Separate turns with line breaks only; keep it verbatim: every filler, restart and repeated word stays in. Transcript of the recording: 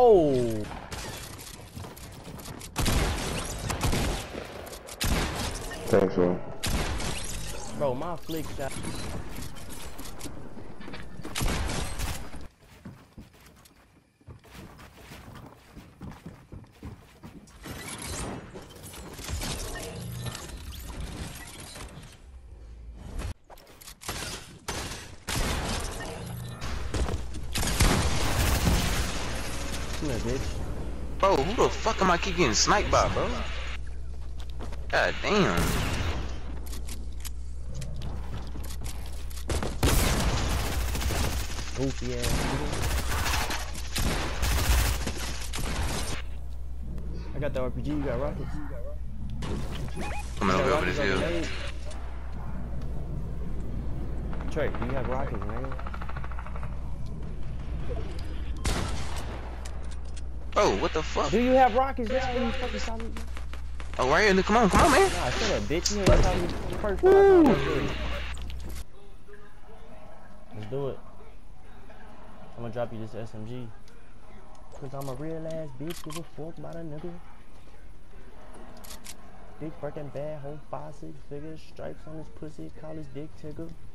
Oh.
Thanks, bro.
Bro, my flick shot. Come here, bitch.
Bro, who the fuck am I keep getting sniped by, bro? God damn.
Goofy ass nigga. I got the R P G, you got rockets.
Coming over over this hill.
Trey, you have rockets, nigga.
Bro, what the fuck?
Do you have rockets now? You fucking saw me.
Oh, right here, come on, come on, man.
Nah, shut up, bitch. You ain't saw me first when I told you. Let's do it. I'm gonna drop you this S M G. Cause I'm a real ass bitch, give a fuck about a nigga. Big freaking bad, whole five, six figures, stripes on his pussy, call his dick tigger.